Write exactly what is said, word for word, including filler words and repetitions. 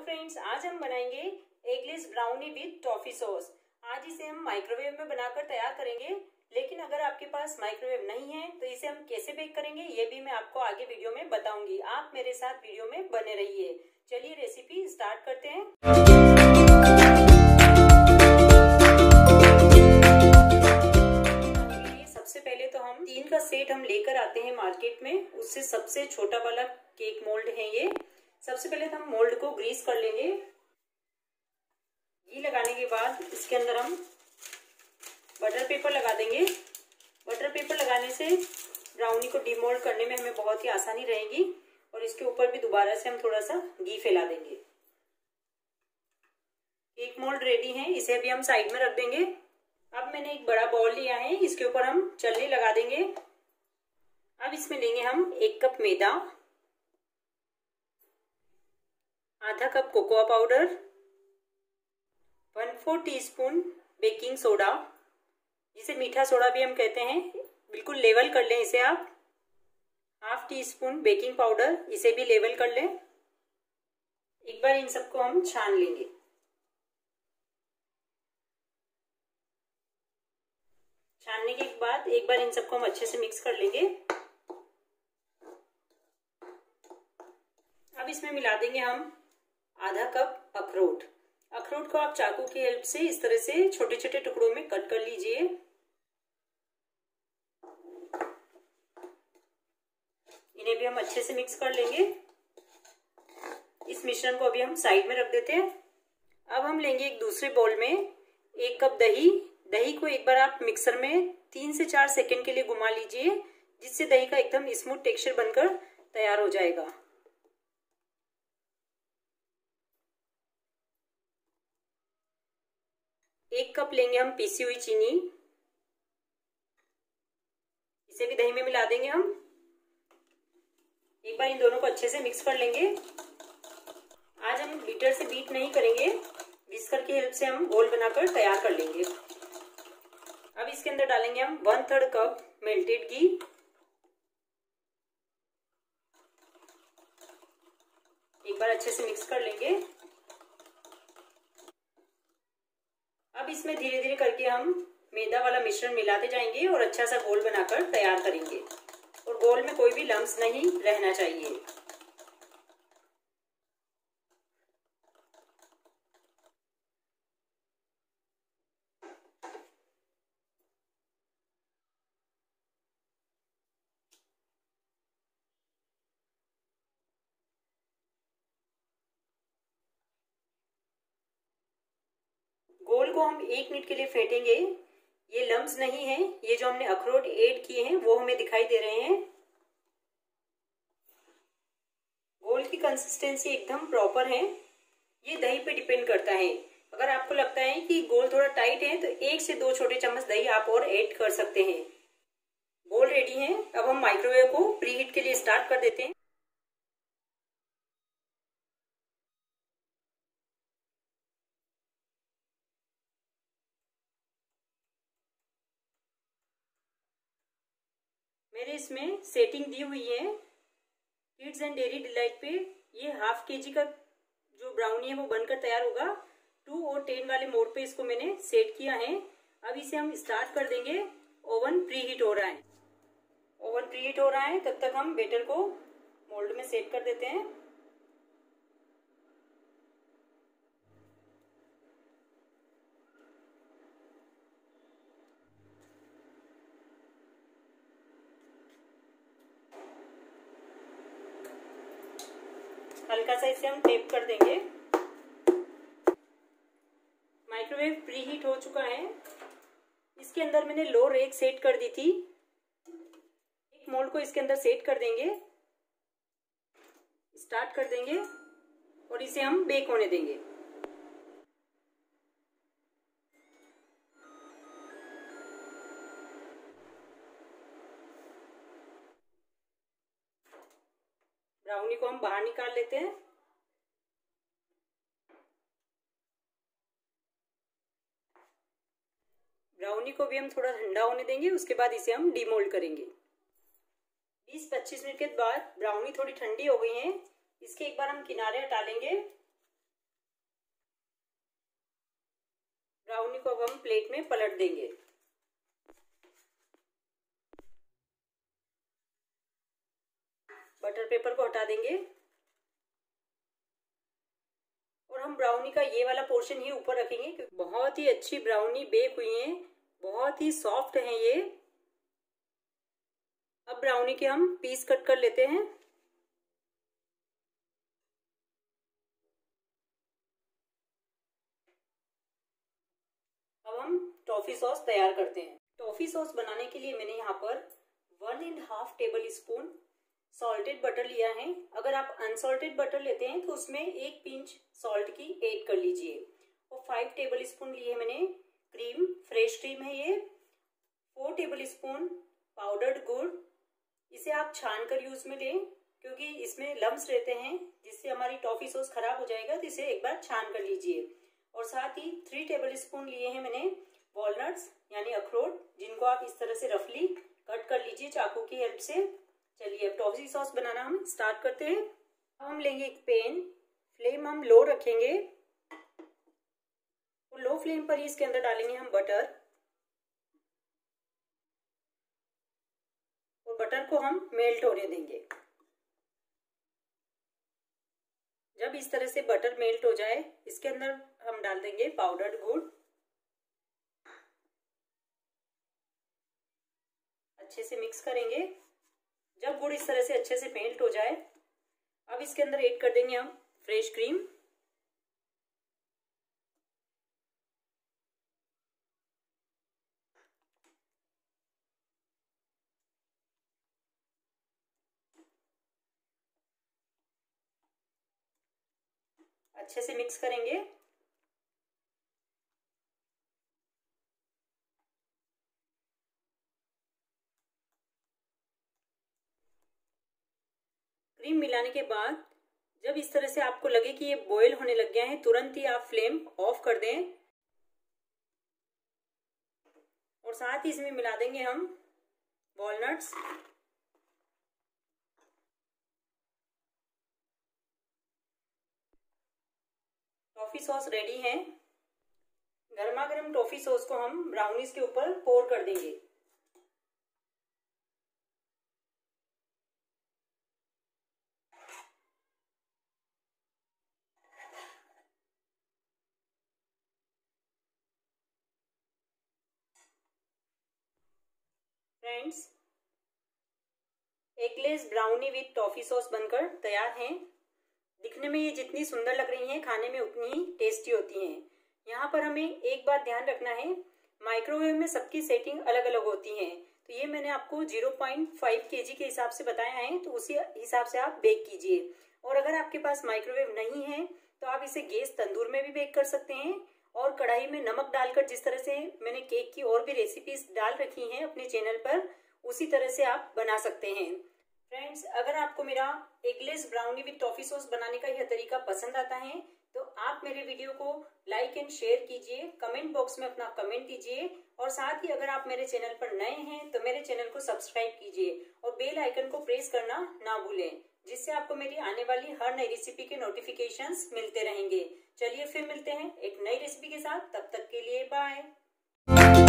Friends, आज हम बनाएंगे eggless brownie with toffee sauce. आज इसे हम माइक्रोवेव में बनाकर तैयार करेंगे, लेकिन अगर आपके पास माइक्रोवेव नहीं है तो इसे हम कैसे बेक करेंगे ये भी मैं आपको आगे वीडियो में बताऊंगी। आप मेरे साथ वीडियो में बने रहिए। चलिए रेसिपी स्टार्ट करते हैं। सबसे पहले तो हम तीन का सेट हम लेकर आते हैं मार्केट में। उससे सबसे छोटा वाला केक मोल्ड है ये। सबसे पहले तो हम मोल्ड को ग्रीस कर लेंगे। घी लगाने के बाद इसके अंदर हम बटर पेपर लगा देंगे। बटर पेपर लगाने से ब्राउनी को डीमोल्ड करने में हमें बहुत ही आसानी रहेगी। और इसके ऊपर भी दोबारा से हम थोड़ा सा घी फैला देंगे। केक मोल्ड रेडी है, इसे अभी हम साइड में रख देंगे। अब मैंने एक बड़ा बाउल लिया है, इसके ऊपर हम चलनी लगा देंगे। अब इसमें लेंगे हम एक कप मैदा, आधा cup cocoa powder, one four teaspoon baking soda, जिसे मीठा सोडा भी हम कहते हैं, बिल्कुल लेवल कर लें इसे आप। Half teaspoon baking powder, इसे भी लेवल कर लें। एक बार इन सबको हम छान लेंगे। छानने के बाद एक बार इन सबको हम अच्छे से मिक्स कर लेंगे। अब इसमें मिला देंगे हम आधा कप अखरोट। अखरोट को आप चाकू की हेल्प से इस तरह से छोटे छोटे टुकड़ों में कट कर लीजिए। इन्हें भी हम अच्छे से मिक्स कर लेंगे। इस मिश्रण को अभी हम साइड में रख देते हैं। अब हम लेंगे एक दूसरे बाउल में एक कप दही। दही को एक बार आप मिक्सर में तीन से चार सेकंड के लिए घुमा लीजिए, जिससे दही का एकदम स्मूथ टेक्सचर बनकर तैयार हो जाएगा। एक कप लेंगे हम पीसी हुई चीनी, इसे भी दही में मिला देंगे हम। एक बार इन दोनों को अच्छे से मिक्स कर लेंगे। आज हम बीटर से बीट नहीं करेंगे, विस्कर की हेल्प से हम घोल बनाकर तैयार कर लेंगे। अब इसके अंदर डालेंगे हम वन थर्ड कप मेल्टेड घी, एक बार अच्छे से मिक्स कर लेंगे। अब इसमें धीरे धीरे करके हम मैदा वाला मिश्रण मिलाते जाएंगे और अच्छा सा घोल बनाकर तैयार करेंगे। और घोल में कोई भी लम्स नहीं रहना चाहिए। घोल को हम एक मिनट के लिए फेंटेंगे। ये लम्स नहीं है, ये जो हमने अखरोट ऐड किए हैं वो हमें दिखाई दे रहे हैं। घोल की कंसिस्टेंसी एकदम प्रॉपर है। ये दही पे डिपेंड करता है। अगर आपको लगता है कि घोल थोड़ा टाइट है तो एक से दो छोटे चम्मच दही आप और ऐड कर सकते हैं। घोल रेडी है। अब हम माइक्रोवेव को प्रीहीट के लिए स्टार्ट कर देते हैं। मेरे इसमें सेटिंग दी हुई है किड्स एंड डेयरी डिलाइट पे। ये हाफ के जी का जो ब्राउनी है वो बनकर तैयार होगा। टू और टेन वाले मोड पे इसको मैंने सेट किया है। अब इसे हम स्टार्ट कर देंगे। ओवन प्री हीट हो रहा है। ओवन प्री हीट हो रहा है, तब तक हम बैटर को मोल्ड में सेट कर देते हैं। हल्का सा इसे हम टेप कर देंगे। माइक्रोवेव प्री हीट हो चुका है। इसके अंदर मैंने लो रेक सेट कर दी थी। एक मोल्ड को इसके अंदर सेट कर देंगे, स्टार्ट कर देंगे और इसे हम बेक होने देंगे। ब्राउनी को हम बाहर निकाल लेते हैं। ब्राउनी को भी हम थोड़ा ठंडा होने देंगे, उसके बाद इसे हम डीमोल्ड करेंगे। बीस पच्चीस मिनट के बाद ब्राउनी थोड़ी ठंडी हो गई है। इसके एक बार हम किनारे हटा लेंगे। को अब हम प्लेट में पलट देंगे। बटर पेपर को हटा देंगे और हम ब्राउनी का ये वाला पोर्शन ही ऊपर रखेंगे क्योंकि बहुत ही अच्छी ब्राउनी बेक हुई है, बहुत ही सॉफ्ट है ये। अब ब्राउनी के हम पीस कट कर लेते हैं। अब हम टॉफी सॉस तैयार करते हैं। टॉफी सॉस बनाने के लिए मैंने यहाँ पर one and half tablespoon salted butter लिया है। अगर आप अनसॉल्टेड बटर लेते हैं तो उसमें एक पिंच सॉल्ट की ऐड कर लीजिए। और फाइव टेबल स्पून लिए मैंने क्रीम, फ्रेश क्रीम है ये। फोर टेबल स्पून पाउडर्ड गुड़, इसे आप छान कर यूज में लें क्योंकि इसमें लम्स रहते हैं जिससे हमारी टॉफी सॉस खराब हो जाएगा, तो इसे एक बार छान कर लीजिए। और साथ ही थ्री टेबल स्पून लिए हैं मैंने वॉलनट्स यानी अखरोट, जिनको आप इस तरह से रफली कट कर लीजिए चाकू की हेल्प से। चलिए अब टॉफी सॉस बनाना हम स्टार्ट करते हैं। अब हम लेंगे एक पैन, फ्लेम हम लो रखेंगे और लो फ्लेम पर ही इसके अंदर डालेंगे हम बटर। और बटर को हम मेल्ट होने देंगे। जब इस तरह से बटर मेल्ट हो जाए इसके अंदर हम डाल देंगे पाउडर्ड गुड़। अच्छे से मिक्स करेंगे। जब गुड़ इस तरह से अच्छे से मेल्ट हो जाए अब इसके अंदर ऐड कर देंगे हम फ्रेश क्रीम। अच्छे से मिक्स करेंगे। क्रीम मिलाने के बाद जब इस तरह से आपको लगे कि ये बॉयल होने लग गया है, तुरंत ही आप फ्लेम ऑफ कर दें। और साथ ही इसमें मिला देंगे हम वॉलनट्स। टॉफी सॉस रेडी है। गर्मा गर्म टॉफी सॉस को हम ब्राउनीज के ऊपर पोर कर देंगे। Friends, eggless brownie with toffee sauce बनकर तैयार हैं। दिखने में ये जितनी सुंदर लग रही हैं, खाने में उतनी ही टेस्टी होती हैं। यहाँ पर हमें एक बात ध्यान रखना है, माइक्रोवेव में सबकी सेटिंग अलग अलग होती है। तो ये मैंने आपको ज़ीरो पॉइंट फाइव केजी के हिसाब से बताया है, तो उसी हिसाब से आप बेक कीजिए। और अगर आपके पास माइक्रोवेव नहीं है तो आप इसे गैस तंदूर में भी बेक कर सकते हैं। और कढ़ाई में नमक डालकर, जिस तरह से मैंने केक की और भी रेसिपीज डाल रखी हैं अपने चैनल पर, उसी तरह से आप बना सकते हैं। फ्रेंड्स, अगर आपको मेरा eggless brownie with toffee sauce बनाने का यह तरीका पसंद आता है तो आप मेरे वीडियो को लाइक एंड शेयर कीजिए, कमेंट बॉक्स में अपना कमेंट दीजिए। और साथ ही अगर आप मेरे चैनल पर नए हैं तो मेरे चैनल को सब्सक्राइब कीजिए और बेल आइकन को प्रेस करना ना भूलें, जिससे आपको मेरी आने वाली हर नई रेसिपी के नोटिफिकेशंस मिलते रहेंगे। चलिए फिर मिलते हैं एक नई रेसिपी के साथ, तब तक के लिए बाय।